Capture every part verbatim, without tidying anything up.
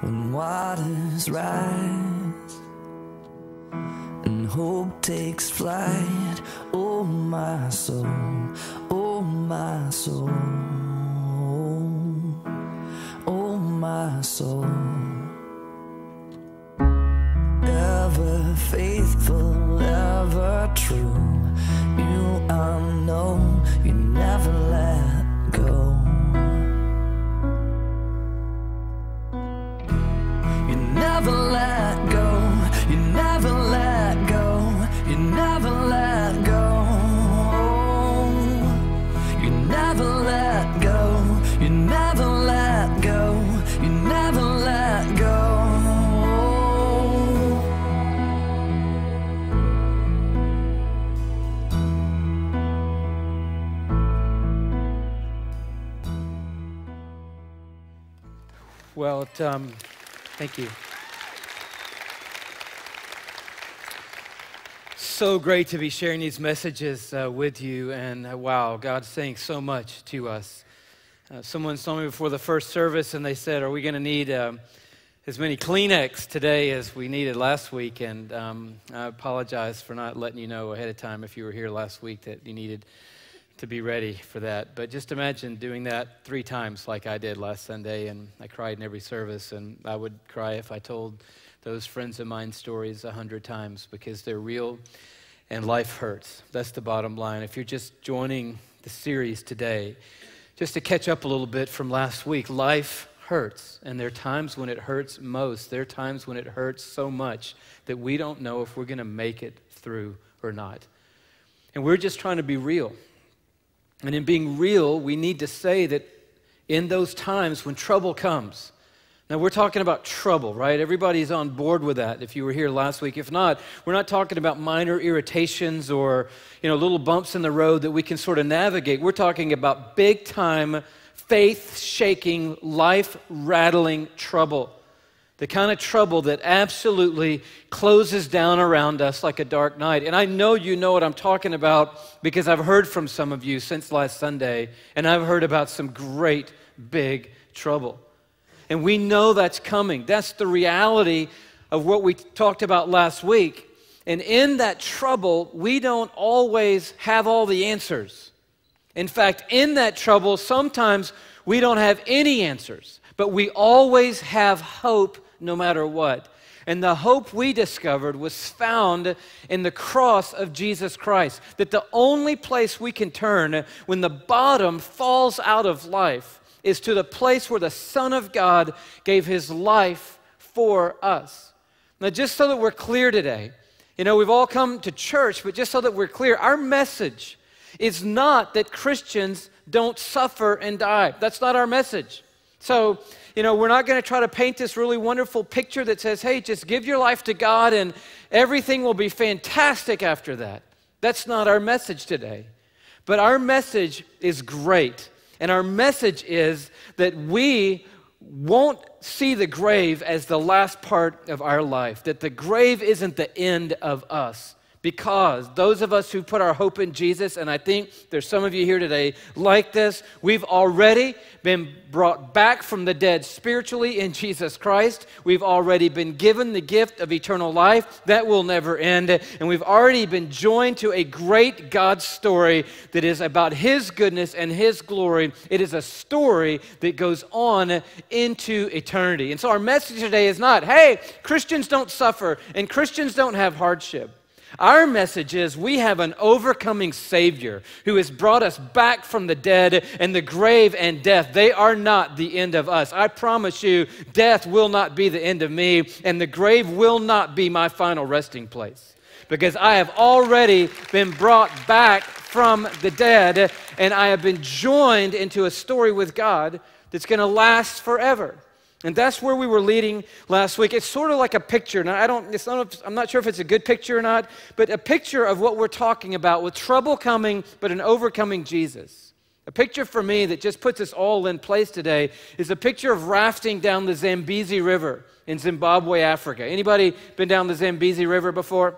when waters rise and hope takes flight. Oh my soul, oh my soul, oh my soul. Ever faithful, ever true, you I know, you never let go. You never let go, you never let go, you never let go. You never let go, you never let go, you never let go. Well, it, um, thank you. So great to be sharing these messages uh, with you, and uh, wow, God's saying so much to us. Uh, someone saw me before the first service, and they said, "Are we going to need um, as many Kleenex today as we needed last week?" And um, I apologize for not letting you know ahead of time if you were here last week that you needed to be ready for that. But just imagine doing that three times like I did last Sunday, and I cried in every service, and I would cry if I told those friends of mine stories a hundred times, because they're real and life hurts. That's the bottom line. If you're just joining the series today, just to catch up a little bit from last week, life hurts, and there are times when it hurts most. There are times when it hurts so much that we don't know if we're going to make it through or not. And we're just trying to be real. And in being real, we need to say that in those times when trouble comes, now we're talking about trouble, right? Everybody's on board with that if you were here last week. If not, we're not talking about minor irritations or, you know, little bumps in the road that we can sort of navigate. We're talking about big time, faith-shaking, life-rattling trouble. The kind of trouble that absolutely closes down around us like a dark night. And I know you know what I'm talking about because I've heard from some of you since last Sunday, and I've heard about some great big trouble. And we know that's coming. That's the reality of what we talked about last week. And in that trouble, we don't always have all the answers. In fact, in that trouble, sometimes we don't have any answers, but we always have hope no matter what. And the hope we discovered was found in the cross of Jesus Christ, that the only place we can turn when the bottom falls out of life is to the place where the Son of God gave his life for us. Now, just so that we're clear today, you know, we've all come to church, but just so that we're clear, our message is not that Christians don't suffer and die. That's not our message. So, you know, we're not going to try to paint this really wonderful picture that says, hey, just give your life to God and everything will be fantastic after that. That's not our message today. But our message is great. And our message is that we won't see the grave as the last part of our life, that the grave isn't the end of us. Because those of us who put our hope in Jesus, and I think there's some of you here today like this, we've already been brought back from the dead spiritually in Jesus Christ. We've already been given the gift of eternal life that will never end. And we've already been joined to a great God story that is about his goodness and his glory. It is a story that goes on into eternity. And so our message today is not, hey, Christians don't suffer and Christians don't have hardship. Our message is we have an overcoming Savior who has brought us back from the dead, and the grave and death, they are not the end of us. I promise you, death will not be the end of me, and the grave will not be my final resting place, because I have already been brought back from the dead, and I have been joined into a story with God that's going to last forever. And that's where we were leading last week. It's sort of like a picture. Now, I don't, it's not, I'm not sure if it's a good picture or not, but a picture of what we're talking about with trouble coming, but an overcoming Jesus. A picture for me that just puts us all in place today is a picture of rafting down the Zambezi River in Zimbabwe, Africa. Anybody been down the Zambezi River before?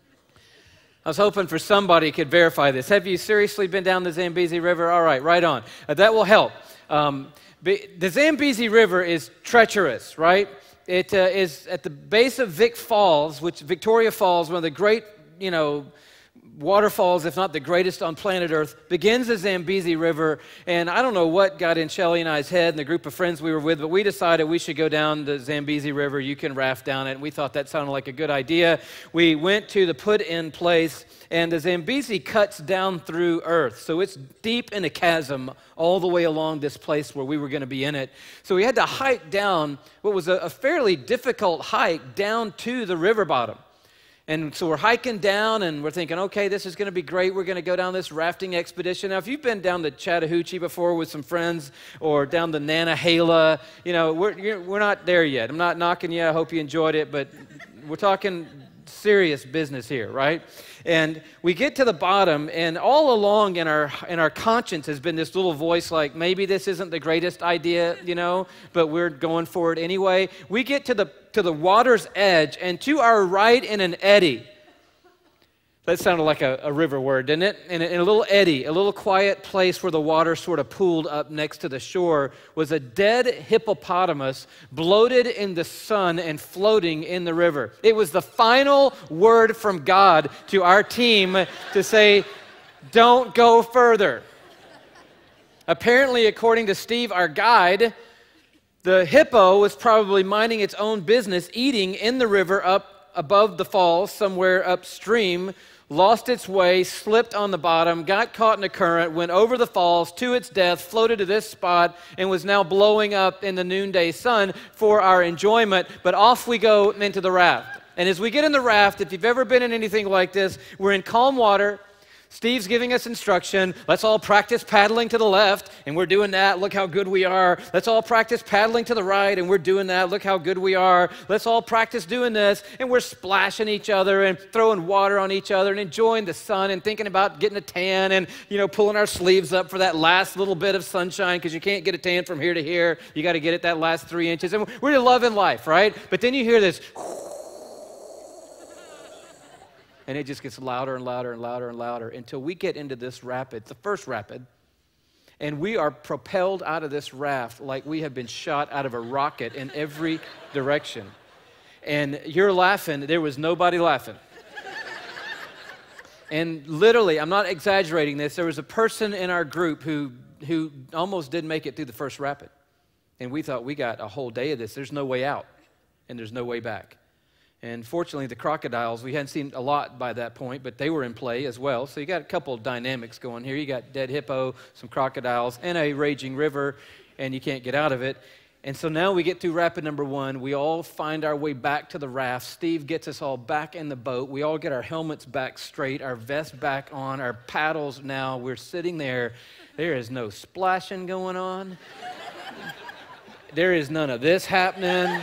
I was hoping for somebody could verify this. Have you seriously been down the Zambezi River? All right, right on. Uh, that will help. Um, The Zambezi River is treacherous, right? It uh, is at the base of Vic Falls, which Victoria Falls, one of the great, you know, waterfalls, if not the greatest on planet Earth, begins the Zambezi River. And I don't know what got in Shelly and I's head and the group of friends we were with, but we decided we should go down the Zambezi River. You can raft down it. And we thought that sounded like a good idea. We went to the put-in place, and the Zambezi cuts down through earth. So it's deep in a chasm all the way along this place where we were going to be in it. So we had to hike down what was a, a fairly difficult hike down to the river bottom. And so we're hiking down, and we're thinking, okay, this is going to be great. We're going to go down this rafting expedition. Now, if you've been down the Chattahoochee before with some friends or down the Nantahala, you know, we're, we're not there yet. I'm not knocking you. I hope you enjoyed it, but we're talking serious business here, right? And we get to the bottom, and all along in our in our conscience has been this little voice like, maybe this isn't the greatest idea, you know, but we're going for it anyway. We get to the to the water's edge, and to our right in an eddy. That sounded like a, a river word, didn't it? In a, in a little eddy, a little quiet place where the water sort of pooled up next to the shore, was a dead hippopotamus bloated in the sun and floating in the river. It was the final word from God to our team to say, don't go further. Apparently, according to Steve, our guide, the hippo was probably minding its own business, eating in the river up above the falls, somewhere upstream, lost its way, slipped on the bottom, got caught in a current, went over the falls to its death, floated to this spot, and was now blowing up in the noonday sun for our enjoyment. But off we go into the raft. And as we get in the raft, if you've ever been in anything like this, we're in calm water. Steve's giving us instruction. Let's all practice paddling to the left, and we're doing that. Look how good we are. Let's all practice paddling to the right, and we're doing that. Look how good we are. Let's all practice doing this, and we're splashing each other and throwing water on each other and enjoying the sun and thinking about getting a tan and, you know, pulling our sleeves up for that last little bit of sunshine, because you can't get a tan from here to here. You got to get it that last three inches. And we're loving life, right? But then you hear this, and it just gets louder and louder and louder and louder until we get into this rapid, the first rapid, and we are propelled out of this raft like we have been shot out of a rocket in every direction. And you're laughing. There was nobody laughing. And literally, I'm not exaggerating this, there was a person in our group who, who almost didn't make it through the first rapid. And we thought, we got a whole day of this. There's no way out, and there's no way back. And fortunately, the crocodiles, we hadn't seen a lot by that point, but they were in play as well. So you got a couple of dynamics going here. You got dead hippo, some crocodiles, and a raging river, and you can't get out of it. And so now we get through rapid number one. We all find our way back to the raft. Steve gets us all back in the boat. We all get our helmets back straight, our vests back on, our paddles now. We're sitting there. There is no splashing going on. There is none of this happening.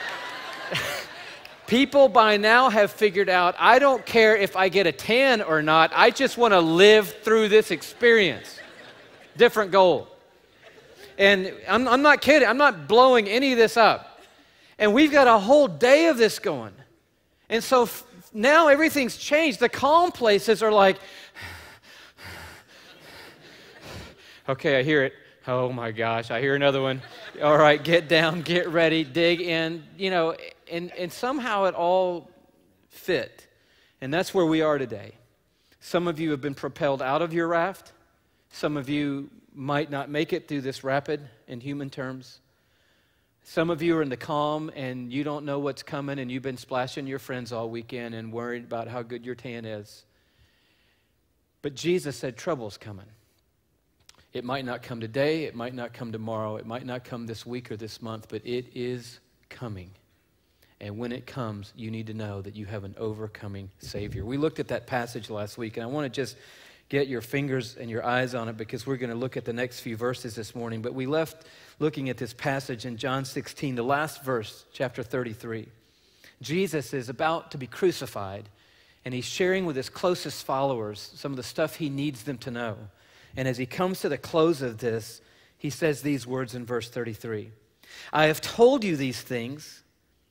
People by now have figured out, I don't care if I get a tan or not, I just want to live through this experience. Different goal. And I'm, I'm not kidding, I'm not blowing any of this up. And we've got a whole day of this going. And so f- now everything's changed. The calm places are like, okay, I hear it. Oh my gosh, I hear another one. All right, get down, get ready, dig in, you know, and, and somehow it all fit. And that's where we are today. Some of you have been propelled out of your raft. Some of you might not make it through this rapid in human terms. Some of you are in the calm and you don't know what's coming, and you've been splashing your friends all weekend and worried about how good your tan is. But Jesus said trouble's coming. It might not come today, it might not come tomorrow, it might not come this week or this month, but it is coming. And when it comes, you need to know that you have an overcoming Savior. We looked at that passage last week, and I want to just get your fingers and your eyes on it, because we're going to look at the next few verses this morning. But we left looking at this passage in John sixteen, the last verse, chapter thirty-three. Jesus is about to be crucified, and he's sharing with his closest followers some of the stuff he needs them to know. And as he comes to the close of this, he says these words in verse thirty-three. I have told you these things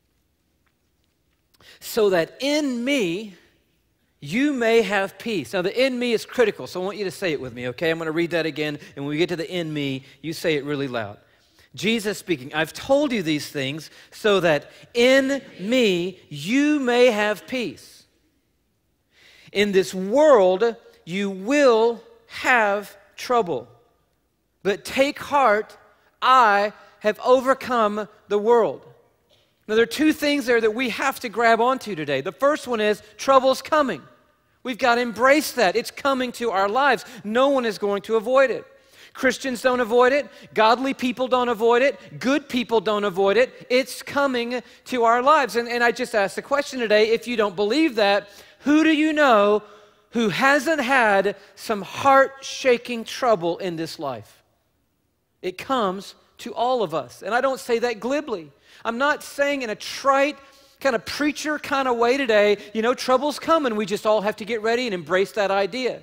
so that in me you may have peace. Now, the in me is critical, so I want you to say it with me, okay? I'm going to read that again, and when we get to the in me, you say it really loud. Jesus speaking, I've told you these things so that in me you may have peace. In this world you will have trouble. But take heart, I have overcome the world. Now, there are two things there that we have to grab onto today. The first one is trouble's coming. We've got to embrace that. It's coming to our lives. No one is going to avoid it. Christians don't avoid it. Godly people don't avoid it. Good people don't avoid it. It's coming to our lives. And, and I just asked the question today, if you don't believe that, who do you know who hasn't had some heart-shaking trouble in this life? It comes to all of us. And I don't say that glibly. I'm not saying in a trite, kind of preacher kind of way today, you know, trouble's coming. We just all have to get ready and embrace that idea.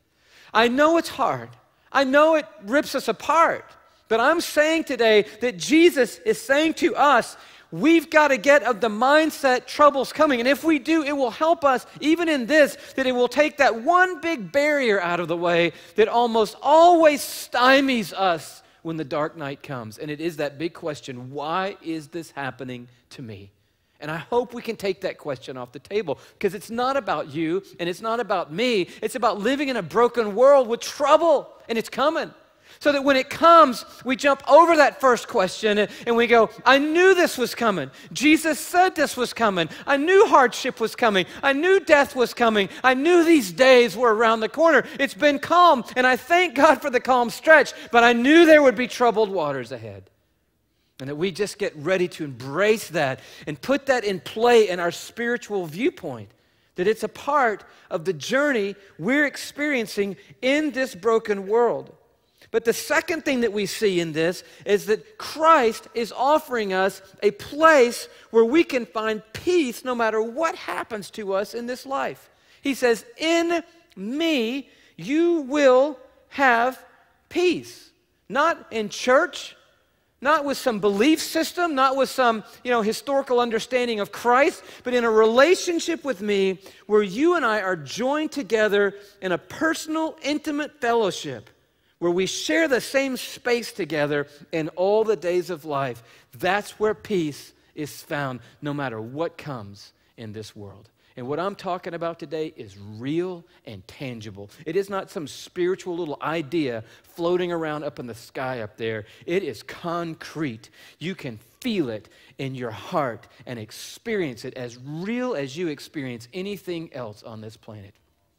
I know it's hard. I know it rips us apart. But I'm saying today that Jesus is saying to us, we've got to get of the mindset trouble's coming. And if we do, it will help us, even in this, that it will take that one big barrier out of the way that almost always stymies us when the dark night comes. And it is that big question, why is this happening to me? And I hope we can take that question off the table, because it's not about you and it's not about me. It's about living in a broken world with trouble, and it's coming. So that when it comes, we jump over that first question and, and we go, I knew this was coming. Jesus said this was coming. I knew hardship was coming. I knew death was coming. I knew these days were around the corner. It's been calm, and I thank God for the calm stretch, but I knew there would be troubled waters ahead. And that we just get ready to embrace that and put that in play in our spiritual viewpoint. That it's a part of the journey we're experiencing in this broken world. But the second thing that we see in this is that Christ is offering us a place where we can find peace no matter what happens to us in this life. He says, in me you will have peace. Not in church, not with some belief system, not with some, you know, historical understanding of Christ, but in a relationship with me where you and I are joined together in a personal, intimate fellowship where we share the same space together in all the days of life. That's where peace is found no matter what comes in this world. And what I'm talking about today is real and tangible. It is not some spiritual little idea floating around up in the sky up there. It is concrete. You can feel it in your heart and experience it as real as you experience anything else on this planet.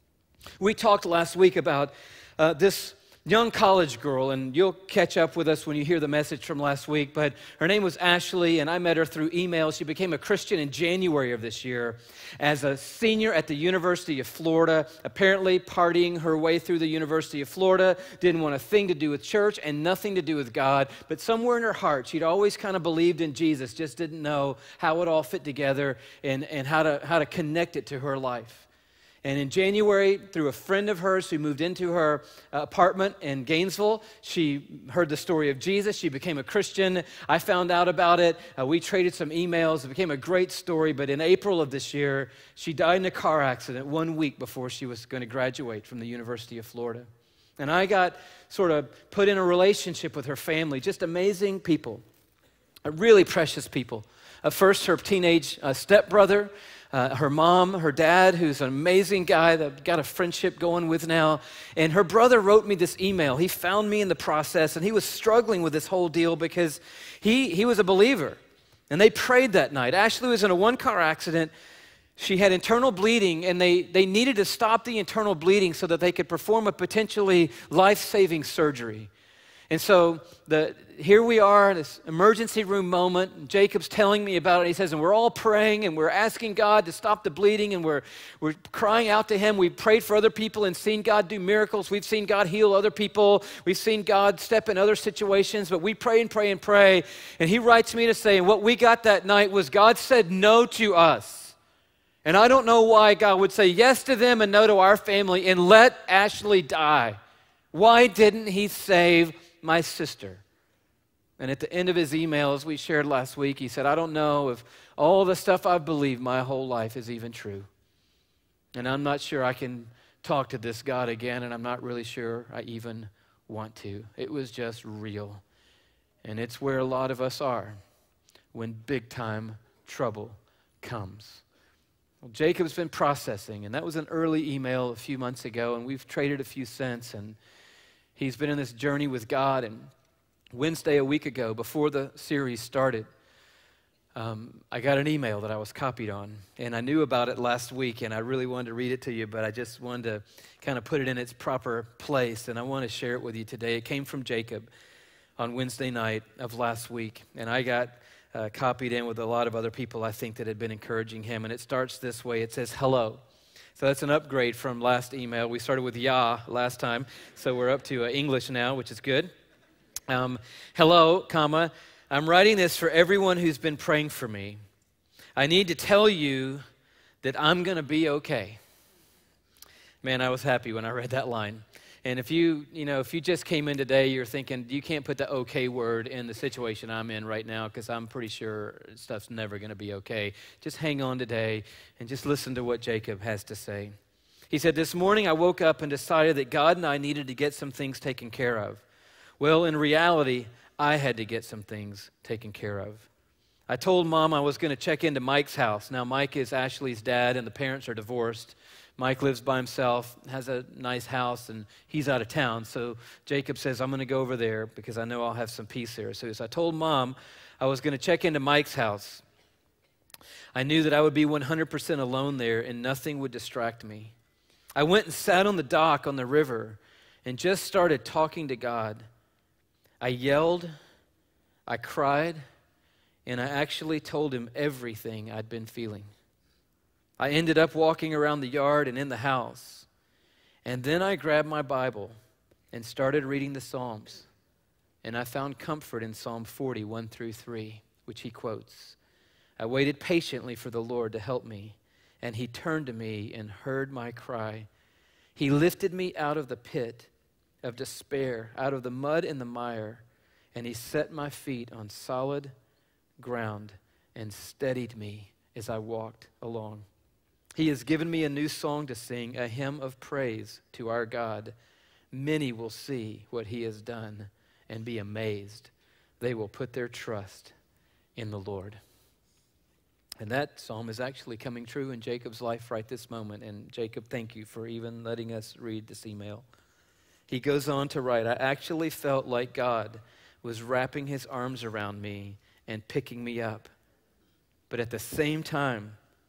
We talked last week about uh, this young college girl, and you'll catch up with us when you hear the message from last week, but her name was Ashley, and I met her through email. She became a Christian in January of this year as a senior at the University of Florida, apparently partying her way through the University of Florida, didn't want a thing to do with church and nothing to do with God, but somewhere in her heart, she'd always kind of believed in Jesus, just didn't know how it all fit together and, and how to, how to connect it to her life. And in January, through a friend of hers who moved into her uh, apartment in Gainesville, she heard the story of Jesus. She became a Christian. I found out about it. Uh, we traded some emails. It became a great story. But in April of this year, she died in a car accident one week before she was going to graduate from the University of Florida. And I got sort of put in a relationship with her family. Just amazing people, uh, really precious people. Uh, first, her teenage uh, stepbrother. Uh, her mom, her dad, who's an amazing guy that I've got a friendship going with now. And her brother wrote me this email. He found me in the process, and he was struggling with this whole deal because he, he was a believer. And they prayed that night. Ashley was in a one-car accident. She had internal bleeding, and they, they needed to stop the internal bleeding so that they could perform a potentially life-saving surgery. And so the, here we are, this emergency room moment. Jacob's telling me about it. He says, and we're all praying, and we're asking God to stop the bleeding, and we're, we're crying out to him. We've prayed for other people and seen God do miracles. We've seen God heal other people. We've seen God step in other situations, but we pray and pray and pray. And he writes me to say, and what we got that night was God said no to us. And I don't know why God would say yes to them and no to our family and let Ashley die. Why didn't he save my sister? And at the end of his email, as we shared last week, he said, I don't know if all the stuff I've believed my whole life is even true. And I'm not sure I can talk to this God again, and I'm not really sure I even want to. It was just real. And it's where a lot of us are when big time trouble comes. Well, Jacob's been processing, and that was an early email a few months ago, and we've traded a few cents, and he's been in this journey with God. And Wednesday a week ago, before the series started, um, I got an email that I was copied on, and I knew about it last week, and I really wanted to read it to you, but I just wanted to kind of put it in its proper place, and I want to share it with you today. It came from Jacob on Wednesday night of last week, and I got uh, copied in with a lot of other people I think that had been encouraging him, and it starts this way. It says, hello. So that's an upgrade from last email. We started with Yah last time, so we're up to uh, English now, which is good. Um, hello, comma, I'm writing this for everyone who's been praying for me. I need to tell you that I'm going to be okay. Man, I was happy when I read that line. And if you, you know, if you just came in today, you're thinking, you can't put the okay word in the situation I'm in right now because I'm pretty sure stuff's never going to be okay. Just hang on today and just listen to what Jacob has to say. He said, this morning I woke up and decided that God and I needed to get some things taken care of. Well, in reality, I had to get some things taken care of. I told Mom I was going to check into Mike's house. Now, Mike is Ashley's dad, and the parents are divorced. Mike lives by himself, has a nice house, and he's out of town. So Jacob says, I'm going to go over there because I know I'll have some peace there. So I told Mom I was going to check into Mike's house. I knew that I would be one hundred percent alone there and nothing would distract me. I went and sat on the dock on the river and just started talking to God. I yelled, I cried, and I actually told him everything I'd been feeling. I ended up walking around the yard and in the house. And then I grabbed my Bible and started reading the Psalms. And I found comfort in Psalm forty, one through three, which he quotes. I waited patiently for the Lord to help me, and he turned to me and heard my cry. He lifted me out of the pit of despair, out of the mud and the mire, and he set my feet on solid ground and steadied me as I walked along. He has given me a new song to sing, a hymn of praise to our God. Many will see what he has done and be amazed. They will put their trust in the Lord. And that psalm is actually coming true in Jacob's life right this moment. And Jacob, thank you for even letting us read this email. He goes on to write, I actually felt like God was wrapping his arms around me and picking me up. But at the same time,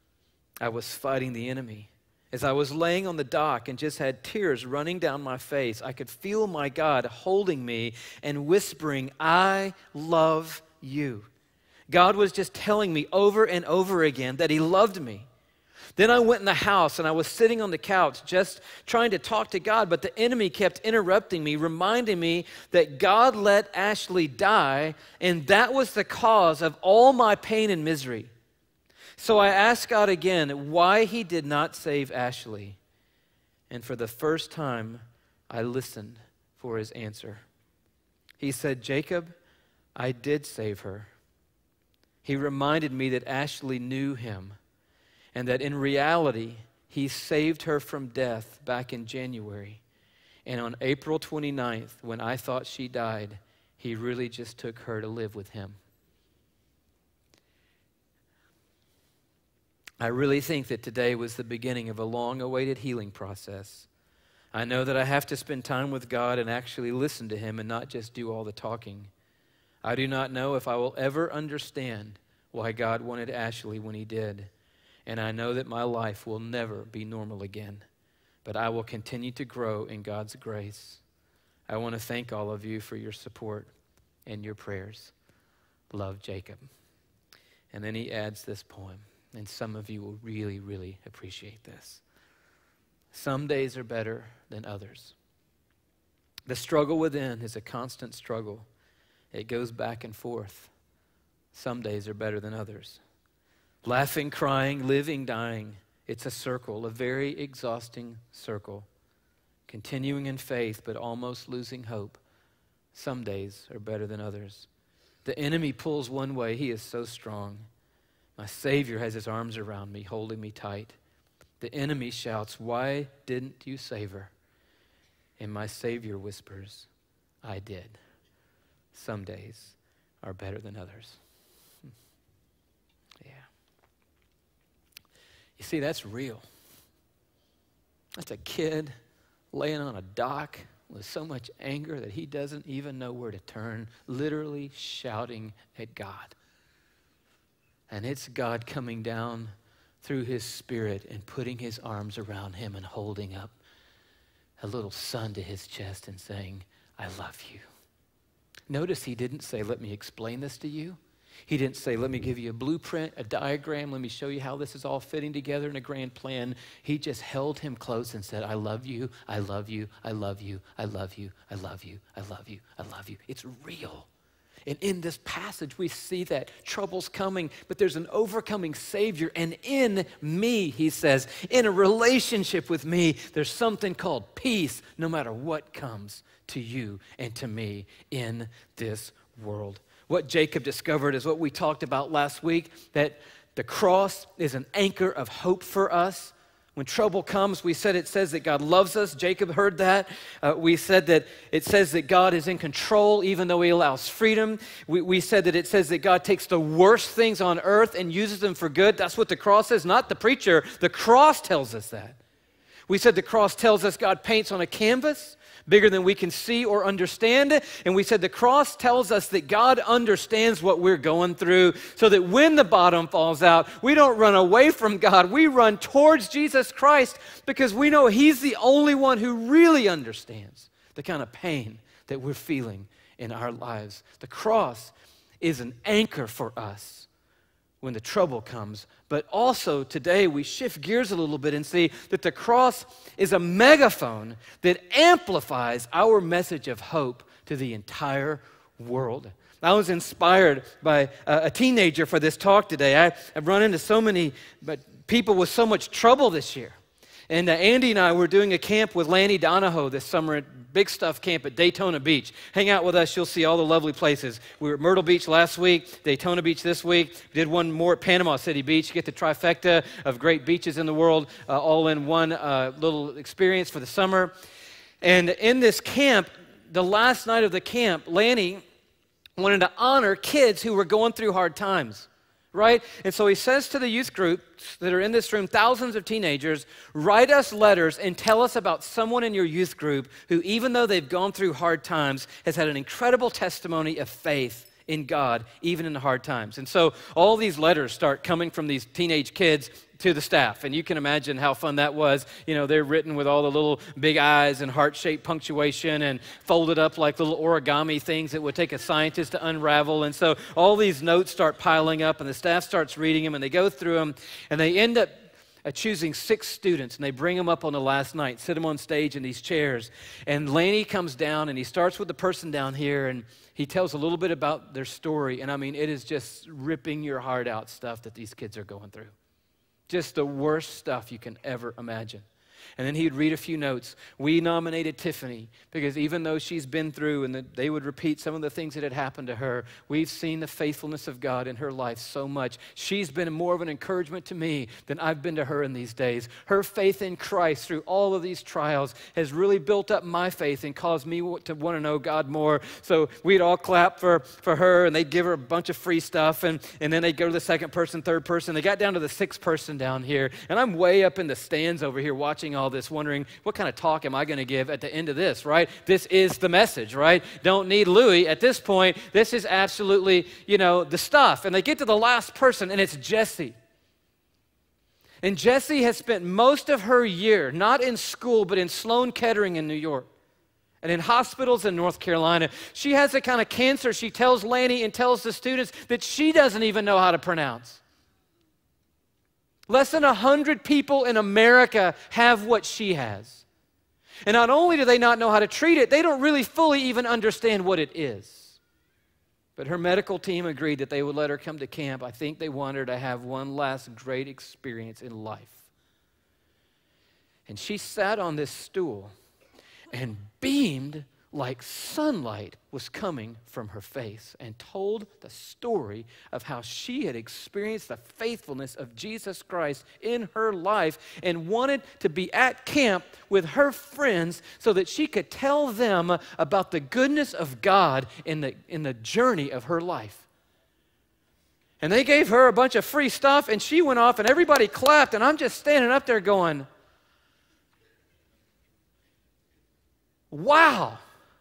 I was fighting the enemy. As I was laying on the dock and just had tears running down my face, I could feel my God holding me and whispering, I love you. God was just telling me over and over again that he loved me. Then I went in the house and I was sitting on the couch just trying to talk to God, but the enemy kept interrupting me, reminding me that God let Ashley die, and that was the cause of all my pain and misery. So I asked God again why he did not save Ashley. And for the first time, I listened for his answer. He said, Jacob, I did save her. He reminded me that Ashley knew him and that in reality, he saved her from death back in January. And on April twenty-ninth, when I thought she died, he really just took her to live with him. I really think that today was the beginning of a long-awaited healing process. I know that I have to spend time with God and actually listen to him and not just do all the talking. I do not know if I will ever understand why God wanted Ashley when he did. And I know that my life will never be normal again. But I will continue to grow in God's grace. I want to thank all of you for your support and your prayers. Love, Jacob. And then he adds this poem. And some of you will really, really appreciate this. Some days are better than others. The struggle within is a constant struggle. It goes back and forth. Some days are better than others. Laughing, crying, living, dying. It's a circle, a very exhausting circle. Continuing in faith, but almost losing hope. Some days are better than others. The enemy pulls one way. He is so strong. My Savior has his arms around me, holding me tight. The enemy shouts, why didn't you save her? And my Savior whispers, I did. Some days are better than others. Yeah. You see, that's real. That's a kid laying on a dock with so much anger that he doesn't even know where to turn, literally shouting at God. And it's God coming down through his Spirit and putting his arms around him and holding up a little son to his chest and saying, I love you. Notice he didn't say, let me explain this to you. He didn't say, let me give you a blueprint, a diagram, let me show you how this is all fitting together in a grand plan. He just held him close and said, I love you, I love you, I love you, I love you, I love you, I love you, I love you. It's real. And in this passage, we see that trouble's coming, but there's an overcoming Savior. And in me, he says, in a relationship with me, there's something called peace, no matter what comes to you and to me in this world. What Jacob discovered is what we talked about last week, that the cross is an anchor of hope for us. When trouble comes, we said it says that God loves us. Jacob heard that. Uh, we said that it says that God is in control even though he allows freedom. We, we said that it says that God takes the worst things on earth and uses them for good. That's what the cross says, not the preacher. The cross tells us that. We said the cross tells us God paints on a canvas bigger than we can see or understand. And we said the cross tells us that God understands what we're going through so that when the bottom falls out, we don't run away from God. We run towards Jesus Christ because we know he's the only one who really understands the kind of pain that we're feeling in our lives. The cross is an anchor for us when the trouble comes. But also today we shift gears a little bit and see that the cross is a megaphone that amplifies our message of hope to the entire world. I was inspired by a teenager for this talk today. I, I've run into so many but people with so much trouble this year. And uh, Andy and I were doing a camp with Lanny Donahoe this summer at Big Stuff Camp at Daytona Beach. Hang out with us, you'll see all the lovely places. We were at Myrtle Beach last week, Daytona Beach this week. We did one more at Panama City Beach. You get the trifecta of great beaches in the world, uh, all in one uh, little experience for the summer. And in this camp, the last night of the camp, Lanny wanted to honor kids who were going through hard times. Right? And so he says to the youth groups that are in this room, thousands of teenagers, write us letters and tell us about someone in your youth group who, even though they've gone through hard times, has had an incredible testimony of faith in God, even in the hard times. And so all these letters start coming from these teenage kids to the staff. And you can imagine how fun that was. You know, they're written with all the little big eyes and heart-shaped punctuation and folded up like little origami things that would take a scientist to unravel. And so all these notes start piling up and the staff starts reading them and they go through them and they end up uh, choosing six students and they bring them up on the last night, sit them on stage in these chairs. And Laney comes down and he starts with the person down here and he tells a little bit about their story. And I mean, it is just ripping your heart out stuff that these kids are going through. Just the worst stuff you can ever imagine. And then he'd read a few notes. We nominated Tiffany because even though she's been through and the, they would repeat some of the things that had happened to her, we've seen the faithfulness of God in her life so much. She's been more of an encouragement to me than I've been to her in these days. Her faith in Christ through all of these trials has really built up my faith and caused me to want to know God more. So we'd all clap for, for her and they'd give her a bunch of free stuff and, and then they'd go to the second person, third person. They got down to the sixth person down here and I'm way up in the stands over here watching all this, wondering what kind of talk am I going to give at the end of this, right? This is the message, right? Don't need Louis at this point. This is absolutely, you know, the stuff. And they get to the last person, and it's Jessie. And Jessie has spent most of her year, not in school, but in Sloan Kettering in New York and in hospitals in North Carolina. She has a kind of cancer she tells Lanny and tells the students that she doesn't even know how to pronounce. Less than one hundred people in America have what she has. And not only do they not know how to treat it, they don't really fully even understand what it is. But her medical team agreed that they would let her come to camp. I think they want her to have one last great experience in life. And she sat on this stool and beamed like sunlight was coming from her face, and told the story of how she had experienced the faithfulness of Jesus Christ in her life and wanted to be at camp with her friends so that she could tell them about the goodness of God in the, in the journey of her life. And they gave her a bunch of free stuff, and she went off, and everybody clapped, and I'm just standing up there going, wow.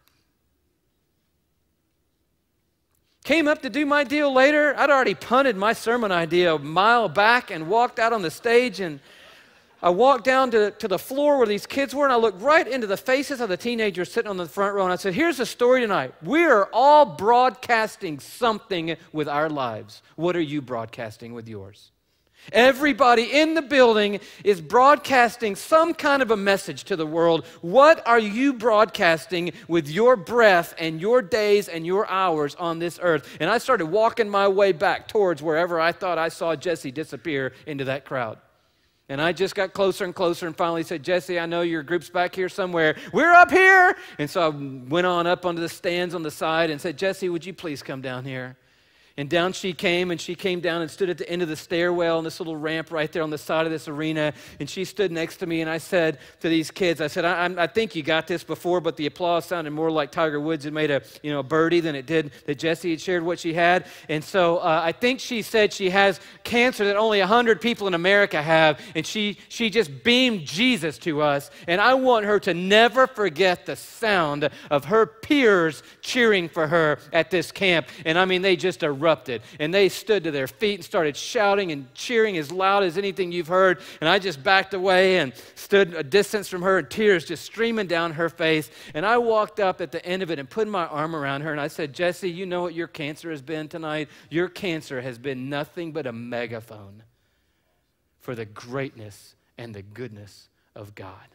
Came up to do my deal later. I'd already punted my sermon idea a mile back and walked out on the stage, and I walked down to, to the floor where these kids were, and I looked right into the faces of the teenagers sitting on the front row, and I said, here's the story tonight. We are all broadcasting something with our lives. What are you broadcasting with yours? Everybody in the building is broadcasting some kind of a message to the world. What are you broadcasting with your breath and your days and your hours on this earth? And I started walking my way back towards wherever I thought I saw Jesse disappear into that crowd. And I just got closer and closer and finally said, Jesse, I know your group's back here somewhere. We're up here. And so I went on up onto the stands on the side and said, Jesse, would you please come down here? And down she came, and she came down and stood at the end of the stairwell on this little ramp right there on the side of this arena. And she stood next to me, and I said to these kids, I said, I, I think you got this before, but the applause sounded more like Tiger Woods had made a, you know, a birdie than it did that Jesse had shared what she had. And so uh, I think she said she has cancer that only one hundred people in America have, and she, she just beamed Jesus to us. And I want her to never forget the sound of her peers cheering for her at this camp. And I mean, they just erupted. And they stood to their feet and started shouting and cheering as loud as anything you've heard. And I just backed away and stood a distance from her, and tears just streaming down her face. And I walked up at the end of it and put my arm around her, and I said, Jesse, you know what your cancer has been tonight? Your cancer has been nothing but a megaphone for the greatness and the goodness of God.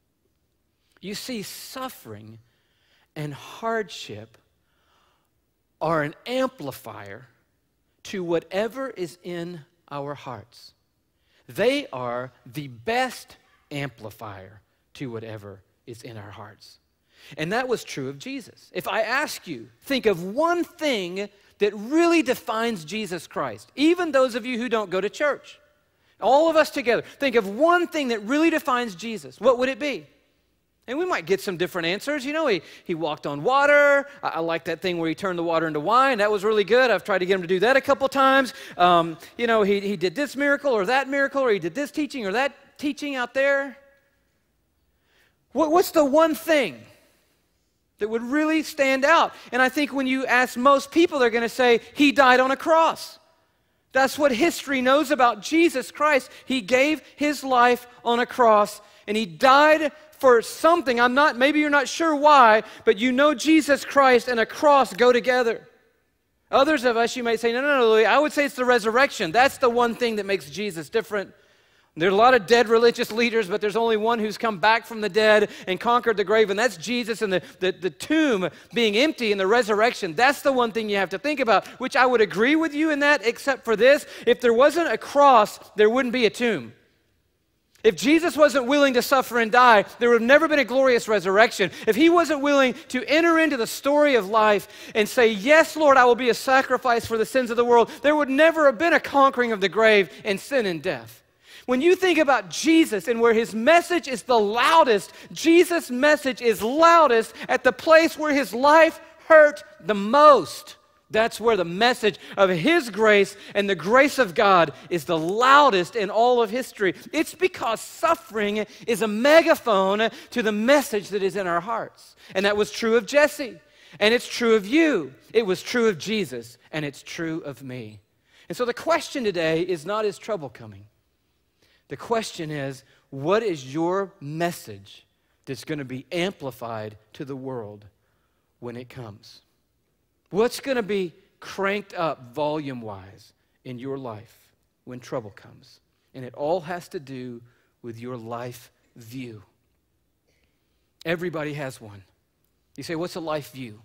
You see, suffering and hardship are an amplifier to whatever is in our hearts. They are the best amplifier to whatever is in our hearts. And that was true of Jesus. If I ask you, think of one thing that really defines Jesus Christ, even those of you who don't go to church, all of us together, think of one thing that really defines Jesus. What would it be? And we might get some different answers. You know, he, he walked on water. I, I like that thing where he turned the water into wine. That was really good. I've tried to get him to do that a couple times. Um, you know, he, he did this miracle or that miracle, or he did this teaching or that teaching out there. What, what's the one thing that would really stand out? And I think when you ask most people, they're going to say, he died on a cross. That's what history knows about Jesus Christ. He gave his life on a cross, and he died for something. I'm not, maybe you're not sure why, but you know Jesus Christ and a cross go together. Others of us, you might say, no, no, no, Louis, I would say it's the resurrection. That's the one thing that makes Jesus different. There are a lot of dead religious leaders, but there's only one who's come back from the dead and conquered the grave, and that's Jesus, and the, the, the tomb being empty and the resurrection. That's the one thing you have to think about, which I would agree with you in that, except for this. If there wasn't a cross, there wouldn't be a tomb. If Jesus wasn't willing to suffer and die, there would have never been a glorious resurrection. If he wasn't willing to enter into the story of life and say, yes, Lord, I will be a sacrifice for the sins of the world, there would never have been a conquering of the grave and sin and death. When you think about Jesus and where his message is the loudest, Jesus' message is loudest at the place where his life hurt the most. That's where the message of his grace and the grace of God is the loudest in all of history. It's because suffering is a megaphone to the message that is in our hearts. And that was true of Jesse, and it's true of you. It was true of Jesus, and it's true of me. And so the question today is not, is trouble coming? The question is, what is your message that's going to be amplified to the world when it comes? What's going to be cranked up volume-wise in your life when trouble comes? And it all has to do with your life view. Everybody has one. You say, what's a life view?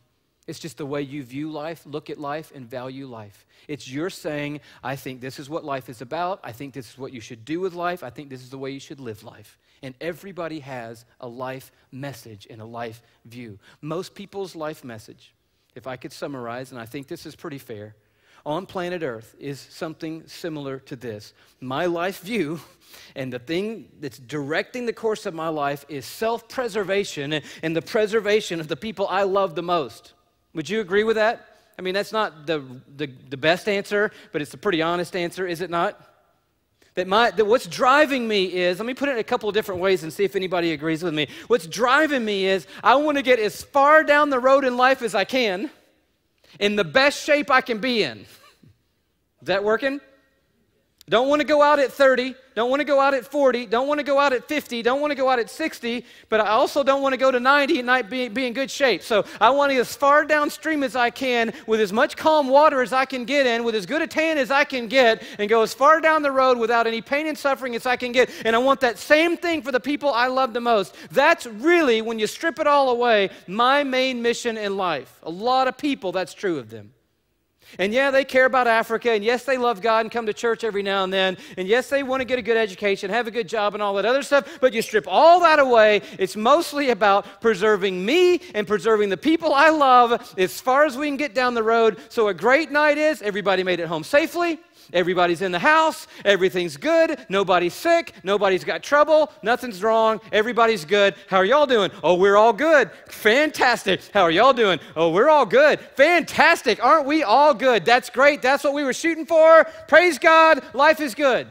It's just the way you view life, look at life, and value life. It's your saying, I think this is what life is about. I think this is what you should do with life. I think this is the way you should live life. And everybody has a life message and a life view. Most people's life message, if I could summarize, and I think this is pretty fair, on planet Earth is something similar to this. My life view and the thing that's directing the course of my life is self-preservation and the preservation of the people I love the most. Would you agree with that? I mean, that's not the, the, the best answer, but it's a pretty honest answer, is it not? That, my, that what's driving me is, let me put it in a couple of different ways and see if anybody agrees with me. What's driving me is I want to get as far down the road in life as I can in the best shape I can be in. Is that working? Don't want to go out at thirty, don't want to go out at forty, don't want to go out at fifty, don't want to go out at sixty, but I also don't want to go to ninety and not be, be in good shape. So I want to get as far downstream as I can with as much calm water as I can get in, with as good a tan as I can get, and go as far down the road without any pain and suffering as I can get. And I want that same thing for the people I love the most. That's really, when you strip it all away, my main mission in life. A lot of people, that's true of them. And yeah, they care about Africa, and yes, they love God and come to church every now and then, and yes, they want to get a good education, have a good job, and all that other stuff, but you strip all that away, it's mostly about preserving me and preserving the people I love as far as we can get down the road. So a great night is, everybody made it home safely, everybody's in the house, everything's good, nobody's sick, nobody's got trouble, nothing's wrong, everybody's good. How are y'all doing? Oh, we're all good. Fantastic. How are y'all doing? Oh, we're all good. Fantastic. Aren't we all good? That's great. That's what we were shooting for. Praise God. Life is good.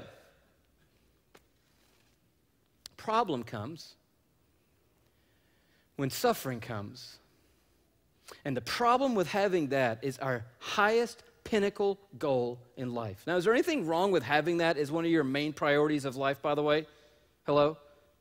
Problem comes when suffering comes. And the problem with having that is our highest pinnacle goal in life. Now, is there anything wrong with having that as one of your main priorities of life, by the way? Hello?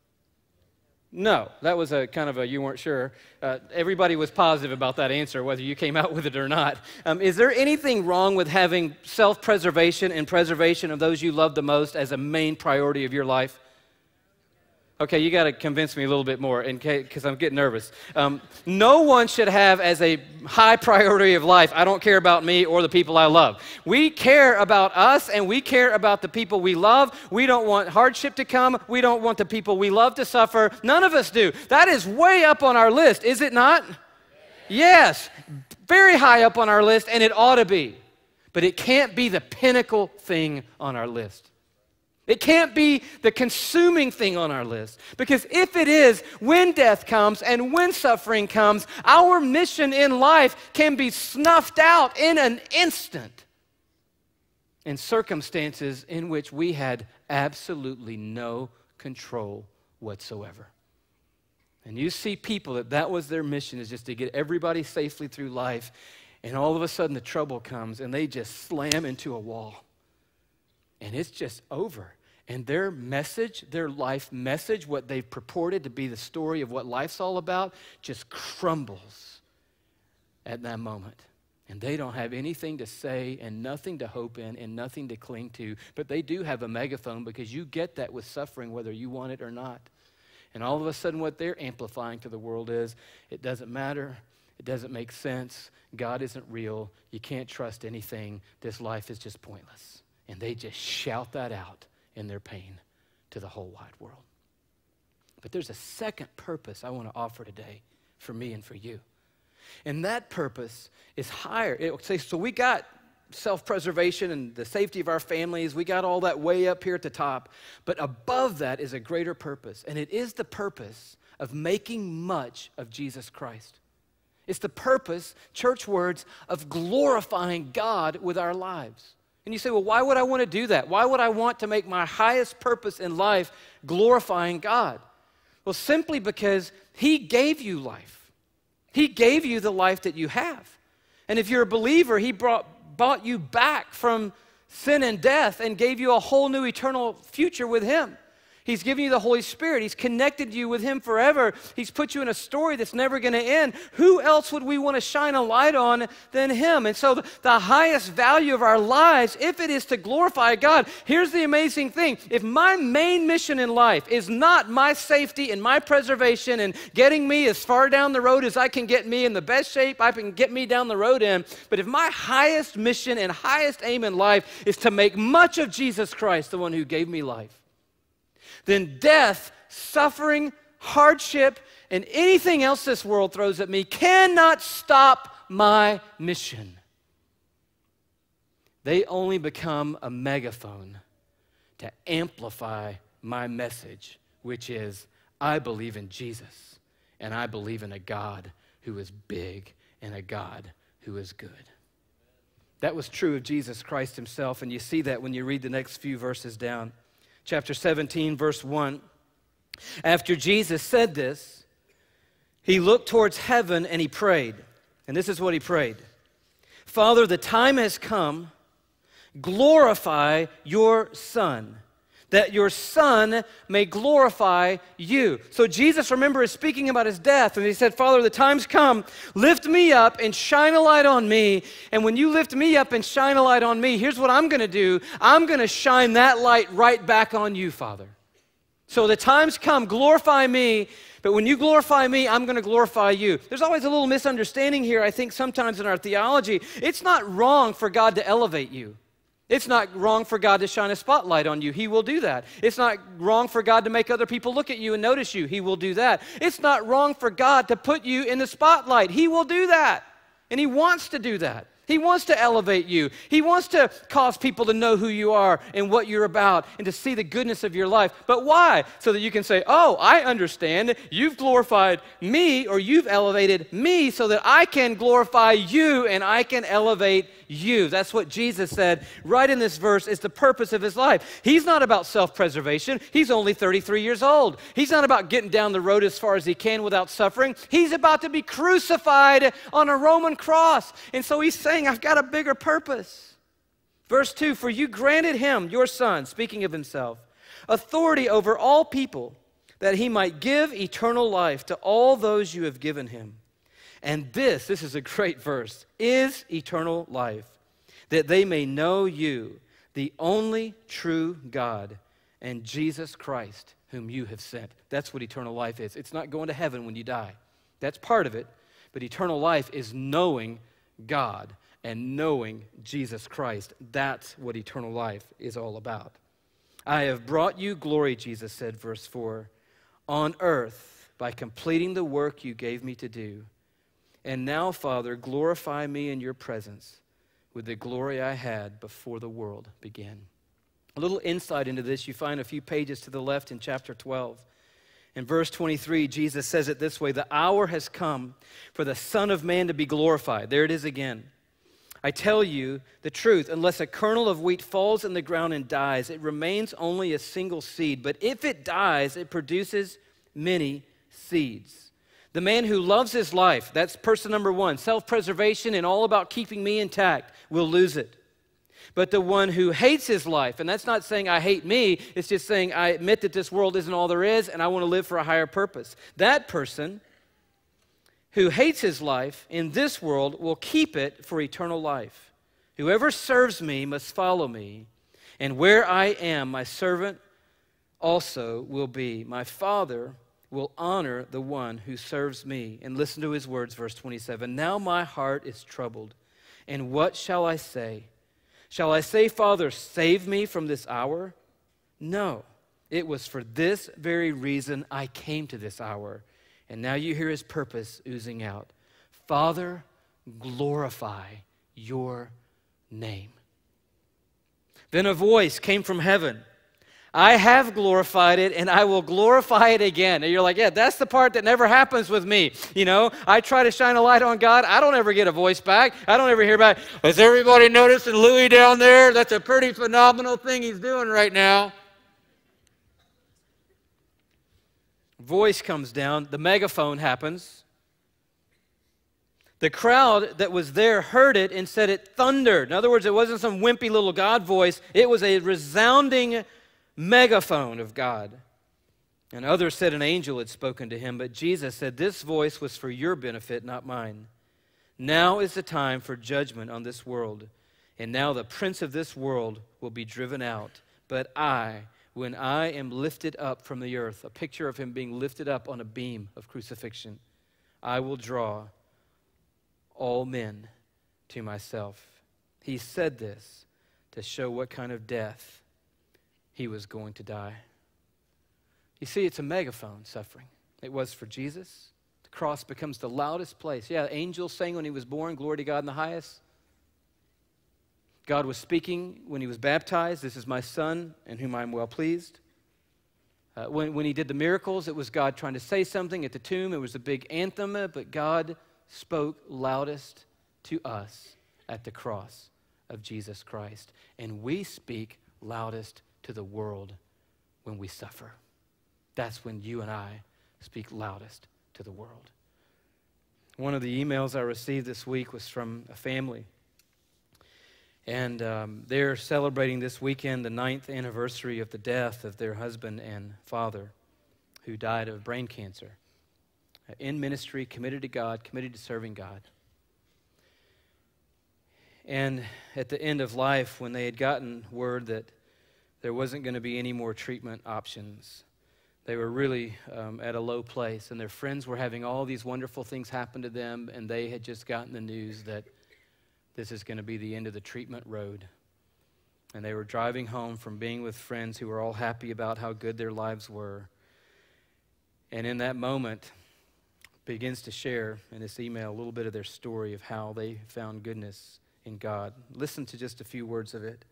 No, that was a kind of a you weren't sure. Uh, everybody was positive about that answer, whether you came out with it or not. Um, is there anything wrong with having self-preservation and preservation of those you love the most as a main priority of your life? Okay, you got to convince me a little bit more because I'm getting nervous. Um, no one should have as a high priority of life, I don't care about me or the people I love. We care about us and we care about the people we love. We don't want hardship to come. We don't want the people we love to suffer. None of us do. That is way up on our list, is it not? Yes, very high up on our list, and it ought to be. But it can't be the pinnacle thing on our list. It can't be the consuming thing on our list. Because if it is, when death comes and when suffering comes, our mission in life can be snuffed out in an instant in circumstances in which we had absolutely no control whatsoever. And you see people that that was their mission, is just to get everybody safely through life, and all of a sudden the trouble comes and they just slam into a wall. And it's just over. And their message, their life message, what they've purported to be the story of what life's all about, just crumbles at that moment. And they don't have anything to say and nothing to hope in and nothing to cling to. But they do have a megaphone, because you get that with suffering whether you want it or not. And all of a sudden what they're amplifying to the world is, it doesn't matter. It doesn't make sense. God isn't real. You can't trust anything. This life is just pointless. And they just shout that out in their pain to the whole wide world. But there's a second purpose I want to offer today for me and for you. And that purpose is higher. It, so we got self-preservation and the safety of our families. We got all that way up here at the top. But above that is a greater purpose. And it is the purpose of making much of Jesus Christ. It's the purpose, church words, of glorifying God with our lives. And you say, well, why would I want to do that? Why would I want to make my highest purpose in life glorifying God? Well, simply because He gave you life. He gave you the life that you have. And if you're a believer, He brought, bought you back from sin and death and gave you a whole new eternal future with Him. He's given you the Holy Spirit. He's connected you with him forever. He's put you in a story that's never going to end. Who else would we want to shine a light on than him? And so the, the highest value of our lives, if it is to glorify God, here's the amazing thing. If my main mission in life is not my safety and my preservation and getting me as far down the road as I can get me in the best shape I can get me down the road in, but if my highest mission and highest aim in life is to make much of Jesus Christ, the one who gave me life, then death, suffering, hardship, and anything else this world throws at me cannot stop my mission. They only become a megaphone to amplify my message, which is, I believe in Jesus, and I believe in a God who is big and a God who is good. That was true of Jesus Christ himself, and you see that when you read the next few verses down. Chapter seventeen, verse one. After Jesus said this, he looked towards heaven and he prayed. And this is what he prayed. Father, the time has come. Glorify your Son, that your Son may glorify you. So Jesus, remember, is speaking about his death. And he said, Father, the time's come. Lift me up and shine a light on me. And when you lift me up and shine a light on me, here's what I'm going to do. I'm going to shine that light right back on you, Father. So the time's come. Glorify me. But when you glorify me, I'm going to glorify you. There's always a little misunderstanding here, I think, sometimes in our theology. It's not wrong for God to elevate you. It's not wrong for God to shine a spotlight on you. He will do that. It's not wrong for God to make other people look at you and notice you. He will do that. It's not wrong for God to put you in the spotlight. He will do that. And he wants to do that. He wants to elevate you. He wants to cause people to know who you are and what you're about and to see the goodness of your life. But why? So that you can say, oh, I understand. You've glorified me, or you've elevated me so that I can glorify you and I can elevate you. That's what Jesus said right in this verse is the purpose of his life. He's not about self-preservation. He's only thirty-three years old. He's not about getting down the road as far as he can without suffering. He's about to be crucified on a Roman cross. And so he's saying, I've got a bigger purpose. Verse two, for you granted him, your Son, speaking of himself, authority over all people, that he might give eternal life to all those you have given him. And this, this is a great verse, is eternal life, that they may know you, the only true God, and Jesus Christ, whom you have sent. That's what eternal life is. It's not going to heaven when you die. That's part of it. But eternal life is knowing God and knowing Jesus Christ. That's what eternal life is all about. I have brought you glory, Jesus said, verse four, on earth by completing the work you gave me to do. And now, Father, glorify me in your presence with the glory I had before the world began. A little insight into this, you find a few pages to the left in chapter twelve. In verse twenty-three, Jesus says it this way, the hour has come for the Son of Man to be glorified. There it is again. I tell you the truth, unless a kernel of wheat falls in the ground and dies, it remains only a single seed. But if it dies, it produces many seeds. The man who loves his life, that's person number one, self-preservation and all about keeping me intact, will lose it. But the one who hates his life, and that's not saying I hate me, it's just saying I admit that this world isn't all there is and I want to live for a higher purpose. That person who hates his life in this world will keep it for eternal life. Whoever serves me must follow me, and where I am, my servant also will be. My Father will honor the one who serves me. And listen to his words, verse twenty-seven. Now my heart is troubled, and what shall I say? Shall I say, Father, save me from this hour? No, it was for this very reason I came to this hour. And now you hear his purpose oozing out. Father, glorify your name. Then a voice came from heaven. I have glorified it, and I will glorify it again. And you're like, yeah, that's the part that never happens with me. You know, I try to shine a light on God. I don't ever get a voice back. I don't ever hear back, has everybody noticed Louis down there? That's a pretty phenomenal thing he's doing right now. Voice comes down. The megaphone happens. The crowd that was there heard it and said it thundered. In other words, it wasn't some wimpy little God voice. It was a resounding megaphone of God. And others said an angel had spoken to him, but Jesus said, "This voice was for your benefit, not mine. Now is the time for judgment on this world, and now the prince of this world will be driven out. But I, when I am lifted up from the earth," a picture of him being lifted up on a beam of crucifixion, "I will draw all men to myself." He said this to show what kind of death he was going to die. You see, it's a megaphone, suffering. It was for Jesus. The cross becomes the loudest place. Yeah, angels sang when he was born, "Glory to God in the highest." God was speaking when he was baptized, "This is my son in whom I am well pleased." Uh, when, when he did the miracles, it was God trying to say something. At the tomb, it was a big anthem, but God spoke loudest to us at the cross of Jesus Christ. And we speak loudest to the world when we suffer. That's when you and I speak loudest to the world. One of the emails I received this week was from a family. And um, they're celebrating this weekend the ninth anniversary of the death of their husband and father, who died of brain cancer. In ministry, committed to God, committed to serving God. And at the end of life, when they had gotten word that there wasn't going to be any more treatment options, they were really um, at a low place, and their friends were having all these wonderful things happen to them, and they had just gotten the news that this is going to be the end of the treatment road. And they were driving home from being with friends who were all happy about how good their lives were. And in that moment, begins to share in this email a little bit of their story of how they found goodness in God. Listen to just a few words of it.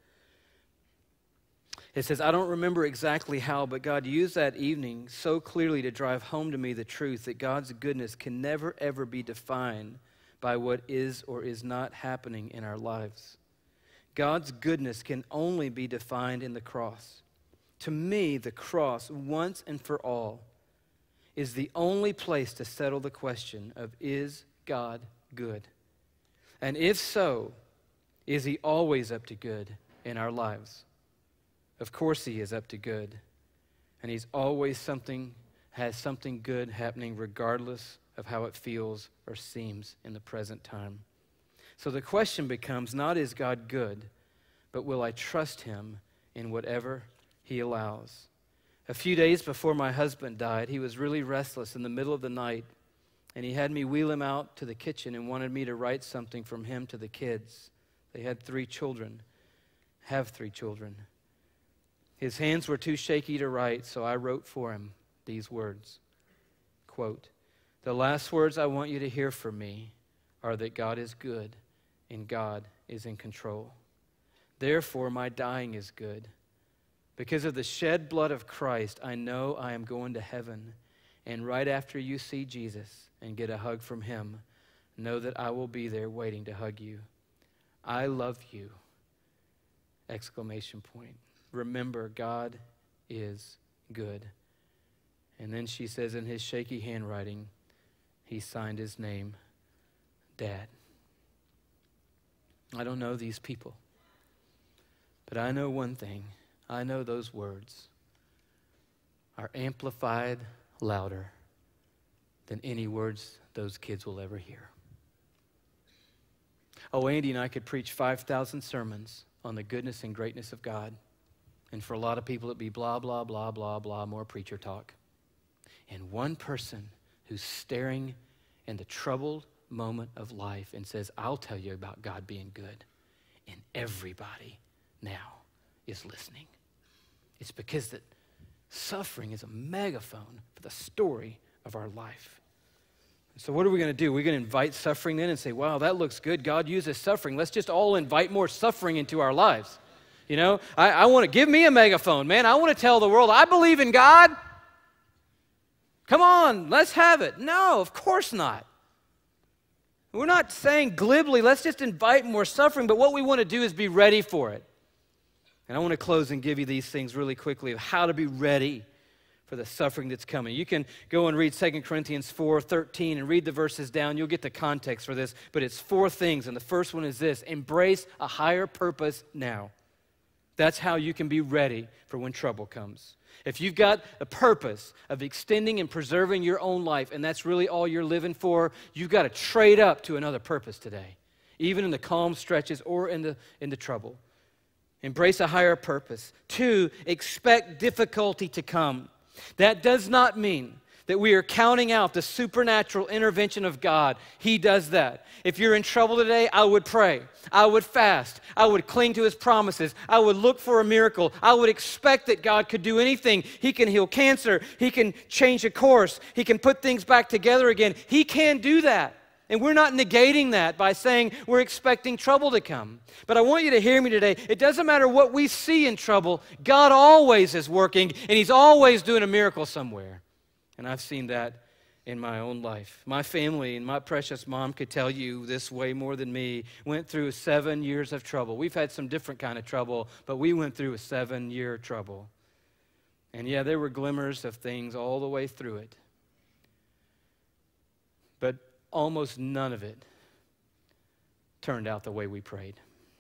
It says, "I don't remember exactly how, but God used that evening so clearly to drive home to me the truth that God's goodness can never, ever be defined by what is or is not happening in our lives. God's goodness can only be defined in the cross. To me, the cross, once and for all, is the only place to settle the question of, is God good? And if so, is he always up to good in our lives? Of course he is up to good. And he's always something, has something good happening regardless of how it feels or seems in the present time. So the question becomes not, is God good, but will I trust him in whatever he allows? A few days before my husband died, he was really restless in the middle of the night, and he had me wheel him out to the kitchen and wanted me to write something from him to the kids. They had three children, have three children. His hands were too shaky to write, so I wrote for him these words, quote, "The last words I want you to hear from me are that God is good and God is in control. Therefore, my dying is good. Because of the shed blood of Christ, I know I am going to heaven. And right after you see Jesus and get a hug from him, know that I will be there waiting to hug you. I love you." Exclamation point. Remember, God is good. And then she says in his shaky handwriting, he signed his name, Dad. I don't know these people, but I know one thing. I know those words are amplified louder than any words those kids will ever hear. Oh, Andy and I could preach five thousand sermons on the goodness and greatness of God. And for a lot of people, it'd be blah, blah, blah, blah, blah, more preacher talk. And one person who's staring in the troubled moment of life and says, I'll tell you about God being good. And everybody now is listening. It's because that suffering is a megaphone for the story of our life. So what are we going to do? We're going to invite suffering in and say, wow, that looks good. God uses suffering. Let's just all invite more suffering into our lives. You know, I, I want to give me a megaphone, man. I want to tell the world, I believe in God. Come on, let's have it. No, of course not. We're not saying glibly, let's just invite more suffering, but what we want to do is be ready for it. And I want to close and give you these things really quickly of how to be ready for the suffering that's coming. You can go and read Second Corinthians four thirteen and read the verses down. You'll get the context for this, but it's four things, and the first one is this: embrace a higher purpose now. That's how you can be ready for when trouble comes. If you've got a purpose of extending and preserving your own life, and that's really all you're living for, you've got to trade up to another purpose today, even in the calm stretches or in the, in the trouble. Embrace a higher purpose. Two, expect difficulty to come. That does not mean that we are counting out the supernatural intervention of God. He does that. If you're in trouble today, I would pray. I would fast. I would cling to His promises. I would look for a miracle. I would expect that God could do anything. He can heal cancer. He can change a course. He can put things back together again. He can do that. And we're not negating that by saying we're expecting trouble to come. But I want you to hear me today. It doesn't matter what we see in trouble. God always is working, and He's always doing a miracle somewhere. And I've seen that in my own life. My family and my precious mom could tell you this way more than me, went through seven years of trouble. We've had some different kind of trouble, but we went through a seven-year trouble. And yeah, there were glimmers of things all the way through it. But almost none of it turned out the way we prayed.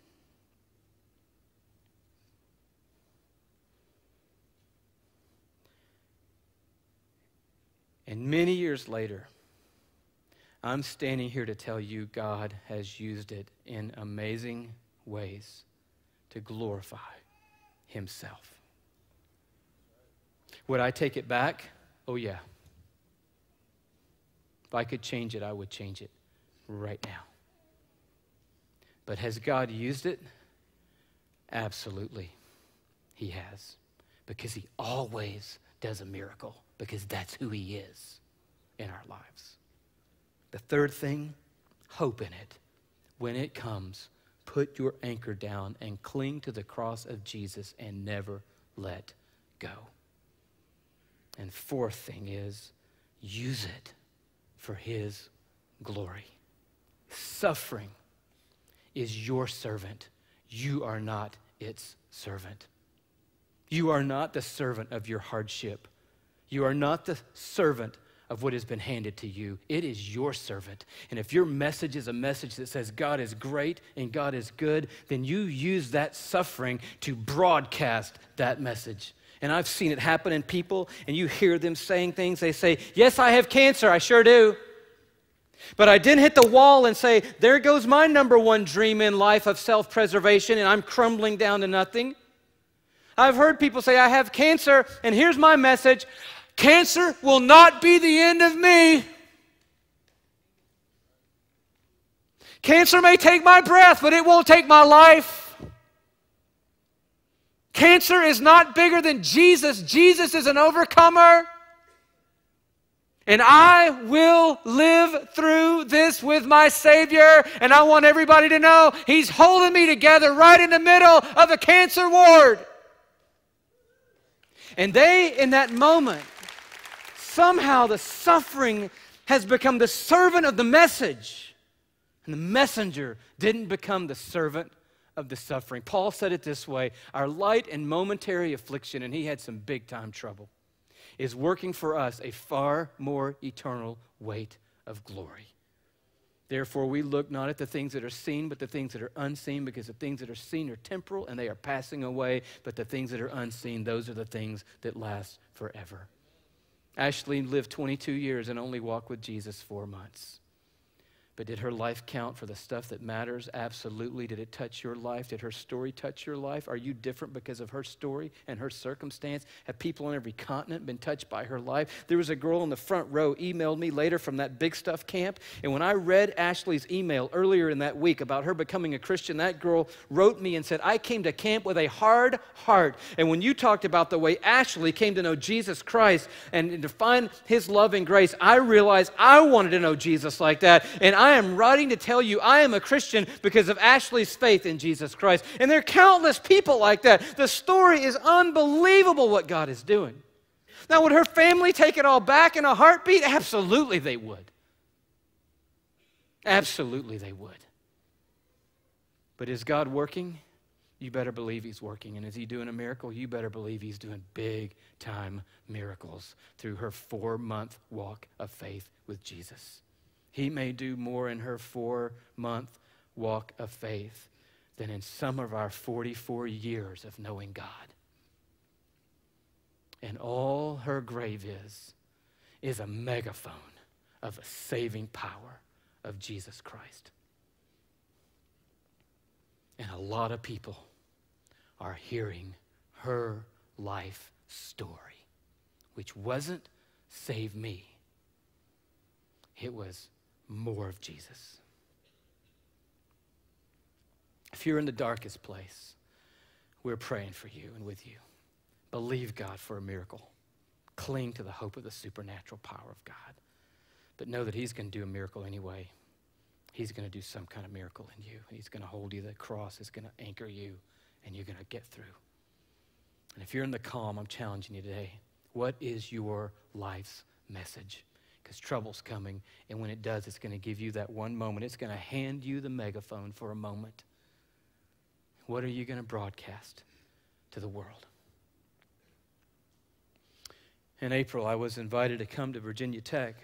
And many years later, I'm standing here to tell you God has used it in amazing ways to glorify Himself. Would I take it back? Oh, yeah. If I could change it, I would change it right now. But has God used it? Absolutely, He has. Because He always does a miracle. Because that's who He is in our lives. The third thing, hope in it. When it comes, put your anchor down and cling to the cross of Jesus and never let go. And fourth thing is, use it for His glory. Suffering is your servant. You are not its servant. You are not the servant of your hardship. You are not the servant of what has been handed to you. It is your servant. And if your message is a message that says God is great and God is good, then you use that suffering to broadcast that message. And I've seen it happen in people, and you hear them saying things. They say, yes, I have cancer, I sure do. But I didn't hit the wall and say, there goes my number one dream in life of self-preservation, and I'm crumbling down to nothing. I've heard people say, I have cancer, and here's my message. Cancer will not be the end of me. Cancer may take my breath, but it won't take my life. Cancer is not bigger than Jesus. Jesus is an overcomer. And I will live through this with my Savior. And I want everybody to know He's holding me together right in the middle of a cancer ward. And they, in that moment, somehow the suffering has become the servant of the message. And the messenger didn't become the servant of the suffering. Paul said it this way, our light and momentary affliction, and he had some big time trouble, is working for us a far more eternal weight of glory. Therefore, we look not at the things that are seen, but the things that are unseen, because the things that are seen are temporal and they are passing away, but the things that are unseen, those are the things that last forever. Ashley lived twenty-two years and only walked with Jesus four months. But did her life count for the stuff that matters? Absolutely. Did it touch your life? Did her story touch your life? Are you different because of her story and her circumstance? Have people on every continent been touched by her life? There was a girl in the front row emailed me later from that Big Stuff camp, and when I read Ashley's email earlier in that week about her becoming a Christian, that girl wrote me and said, I came to camp with a hard heart, and when you talked about the way Ashley came to know Jesus Christ and to find His love and grace, I realized I wanted to know Jesus like that, and I I am writing to tell you I am a Christian because of Ashley's faith in Jesus Christ. And there are countless people like that. The story is unbelievable what God is doing. Now, would her family take it all back in a heartbeat? Absolutely they would. Absolutely they would. But is God working? You better believe He's working. And is He doing a miracle? You better believe He's doing big time miracles through her four-month walk of faith with Jesus. He may do more in her four-month walk of faith than in some of our forty-four years of knowing God. And all her grave is, is a megaphone of the saving power of Jesus Christ. And a lot of people are hearing her life story, which wasn't save me. It was more of Jesus. If you're in the darkest place, we're praying for you and with you. Believe God for a miracle. Cling to the hope of the supernatural power of God. But know that he's going to do a miracle anyway. He's going to do some kind of miracle in you. He's going to hold you. The cross is going to anchor you, and you're going to get through. And if you're in the calm, I'm challenging you today. What is your life's message? Because trouble's coming, and when it does, it's going to give you that one moment. It's going to hand you the megaphone for a moment. What are you going to broadcast to the world? In April, I was invited to come to Virginia Tech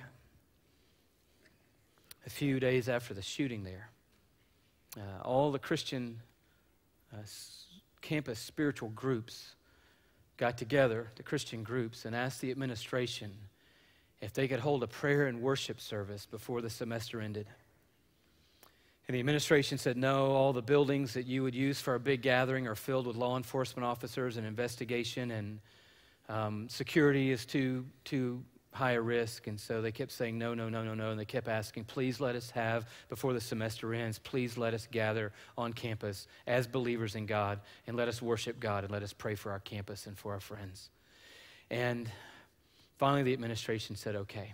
a few days after the shooting there. Uh, all the Christian uh, s- campus spiritual groups got together, the Christian groups, and asked the administration if they could hold a prayer and worship service before the semester ended. And the administration said, no, all the buildings that you would use for a big gathering are filled with law enforcement officers and investigation, and um, security is too, too high a risk. And so they kept saying, no, no, no, no, no. And they kept asking, please let us have, before the semester ends, please let us gather on campus as believers in God, and let us worship God, and let us pray for our campus and for our friends. And finally, the administration said, okay.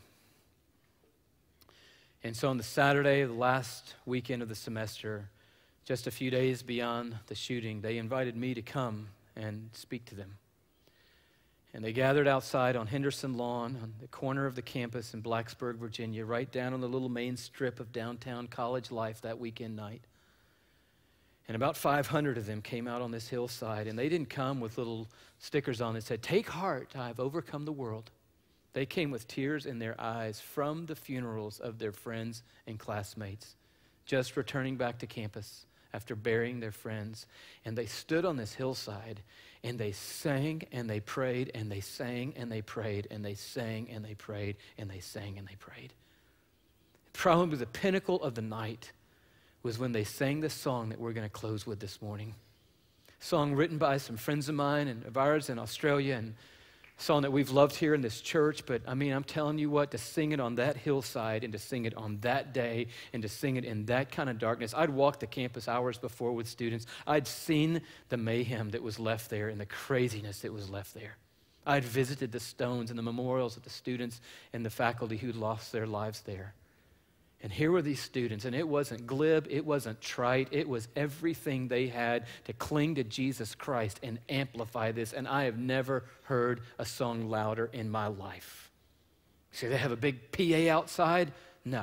And so on the Saturday of the last weekend of the semester, just a few days beyond the shooting, they invited me to come and speak to them. And they gathered outside on Henderson Lawn, on the corner of the campus in Blacksburg, Virginia, right down on the little main strip of downtown college life that weekend night. And about five hundred of them came out on this hillside, and they didn't come with little stickers on that said, take heart, I've overcome the world. They came with tears in their eyes from the funerals of their friends and classmates, just returning back to campus after burying their friends. And they stood on this hillside, and they sang and they prayed, and they sang and they prayed, and they sang and they prayed, and they sang and they prayed. Probably the pinnacle of the night was when they sang the song that we're going to close with this morning. A song written by some friends of mine and of ours in Australia, and song that we've loved here in this church. But I mean, I'm telling you what, to sing it on that hillside, and to sing it on that day, and to sing it in that kind of darkness. I'd walked the campus hours before with students. I'd seen the mayhem that was left there and the craziness that was left there. I'd visited the stones and the memorials of the students and the faculty who'd lost their lives there. And here were these students, and it wasn't glib, it wasn't trite, it was everything they had to cling to Jesus Christ and amplify this. And I have never heard a song louder in my life. See, they have a big P A outside? No.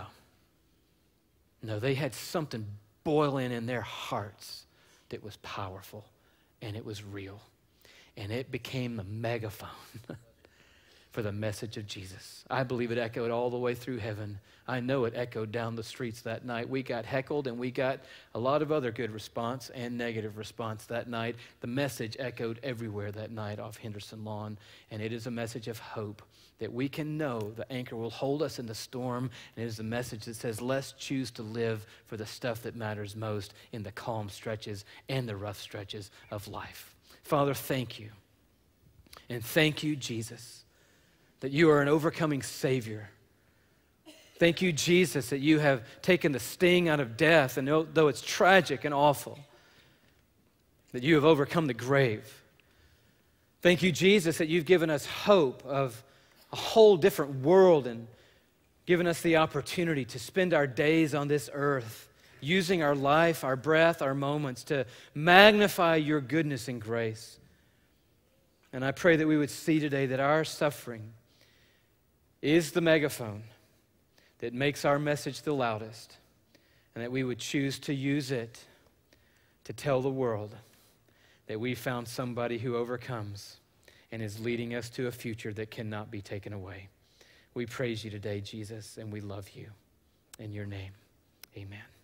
No, they had something boiling in their hearts that was powerful, and it was real. And it became the megaphone for the message of Jesus. I believe it echoed all the way through heaven. I know it echoed down the streets that night. We got heckled, and we got a lot of other good response and negative response that night. The message echoed everywhere that night off Henderson Lawn, and it is a message of hope that we can know the anchor will hold us in the storm, and it is a message that says, let's choose to live for the stuff that matters most in the calm stretches and the rough stretches of life. Father, thank you. And thank you, Jesus, that you are an overcoming Savior. Thank you, Jesus, that you have taken the sting out of death, and though it's tragic and awful, that you have overcome the grave. Thank you, Jesus, that you've given us hope of a whole different world and given us the opportunity to spend our days on this earth, using our life, our breath, our moments to magnify your goodness and grace. And I pray that we would see today that our suffering is the megaphone that makes our message the loudest, and that we would choose to use it to tell the world that we found somebody who overcomes and is leading us to a future that cannot be taken away. We praise you today, Jesus, and we love you. In your name, amen.